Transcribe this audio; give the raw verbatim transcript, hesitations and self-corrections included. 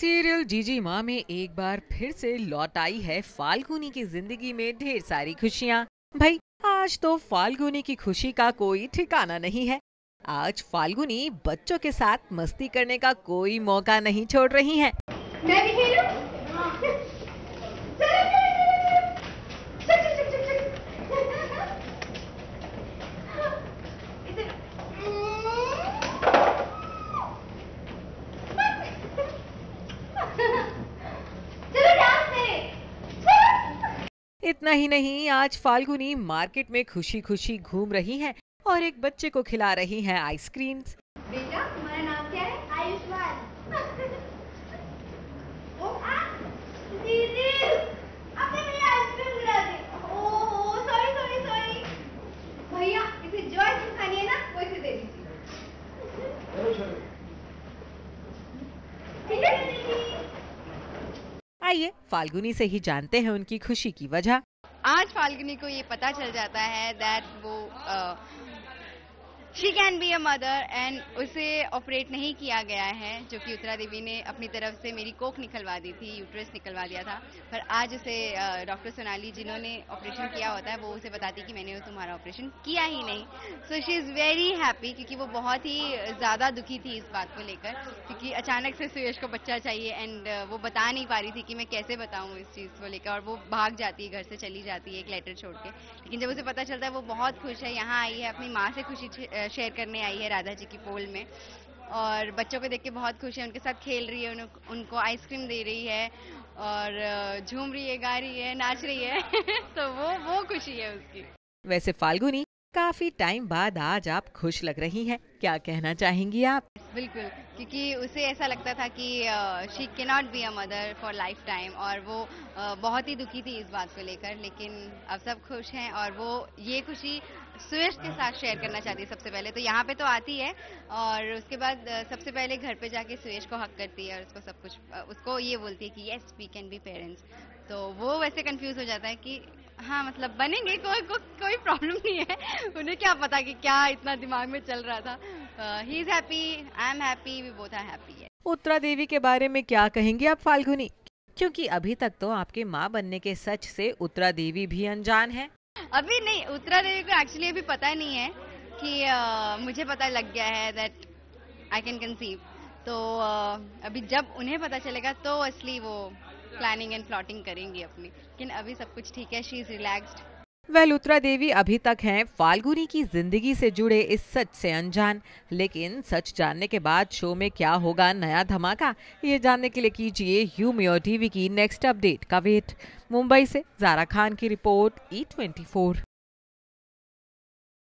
Serial जीजी माँ में एक बार फिर से लौट आई है फाल्गुनी की जिंदगी में ढेर सारी खुशियाँ। भाई आज तो फाल्गुनी की खुशी का कोई ठिकाना नहीं है। आज फाल्गुनी बच्चों के साथ मस्ती करने का कोई मौका नहीं छोड़ रही है। मैं भी खेलूं? हाँ। चलो, चलो, चलो, चलो, चलो, चलो, चलो, चलो। चलो डांस करें। चलो। इतना ही नहीं, आज फाल्गुनी मार्केट में खुशी खुशी घूम रही है और एक बच्चे को खिला रही है आइसक्रीम्स। बेटा तुम्हारा नाम क्या है? आयुष्मान। ओ दीदी आपने मेरी आइसक्रीम गिरा दी। Oh sorry sorry sorry. भैया इसे जो आइसक्रीम खानी है ना वो इसे दे दीजिए। ठीक है दीदी। आइए फाल्गुनी से ही जानते हैं उनकी खुशी की वजह। आज फाल्गुनी को ये पता चल जाता है दैट वो she can be a mother and उसे ऑपरेट नहीं किया गया है, जो कि उत्तरा देवी ने अपनी तरफ से मेरी कोख निकलवा दी थी, यूट्रस निकलवा दिया था। पर आज उसे डॉक्टर सोनाली जिन्होंने ऑपरेशन किया होता है वो उसे बताती कि मैंने तुम्हारा ऑपरेशन किया ही नहीं। So she is very happy, क्योंकि वो बहुत ही ज़्यादा दुखी थी इस बात को लेकर, क्योंकि अचानक से सुयश को बच्चा चाहिए एंड वो बता नहीं पा रही थी कि मैं कैसे बताऊँ इस चीज़ को लेकर, और वो भाग जाती है, घर से चली जाती है एक लेटर छोड़ के। लेकिन जब उसे पता चलता है वो बहुत खुश है, यहाँ आई है अपनी माँ से खुशी शेयर करने आई है राधा जी की पोल में, और बच्चों को देख के बहुत खुश है, उनके साथ खेल रही है, उन, उनको आइसक्रीम दे रही है और झूम रही है, गा रही है, नाच रही है तो वो वो खुशी है उसकी। वैसे फाल्गुनी काफी टाइम बाद आज आप खुश लग रही हैं, क्या कहना चाहेंगी आप? बिल्कुल, क्योंकि उसे ऐसा लगता था कि she can not be a mother for life time, और वो uh, बहुत ही दुखी थी इस बात को लेकर। लेकिन अब सब खुश हैं और वो ये खुशी सुयश के साथ शेयर करना चाहती है। सबसे पहले तो यहाँ पे तो आती है और उसके बाद uh, सबसे पहले घर पे जाके सुयश को हक करती है और उसको सब कुछ uh, उसको ये बोलती है कि yes we can be parents. तो वो वैसे कंफ्यूज हो जाता है कि हाँ मतलब बनेंगे, कोई को, कोई प्रॉब्लम नहीं है। उन्हें क्या पता कि क्या इतना दिमाग में चल रहा था। He is happy, I am happy, we both are happy. Uttara Devi के बारे में क्या कहेंगी आप फाल्गुनी? क्योंकि अभी तक तो आपके माँ बनने के सच से उत्तरा देवी भी अनजान है। अभी नहीं, उत्तरा देवी को एक्चुअली अभी पता नहीं है कि uh, मुझे पता लग गया है दैट आई कैन कंसीव। तो uh, अभी जब उन्हें पता चलेगा तो असली वो प्लानिंग एंड प्लॉटिंग करेंगी अपनी। लेकिन अभी सब कुछ ठीक है, she is relaxed. Well Uttara Devi अभी तक हैं फाल्गुनी की जिंदगी से जुड़े इस सच से अनजान, लेकिन सच जानने के बाद शो में क्या होगा नया धमाका, ये जानने के लिए कीजिए यू मेयर टीवी की नेक्स्ट अपडेट का वेट। मुंबई से जारा खान की रिपोर्ट, ई ट्वेंटी फोर।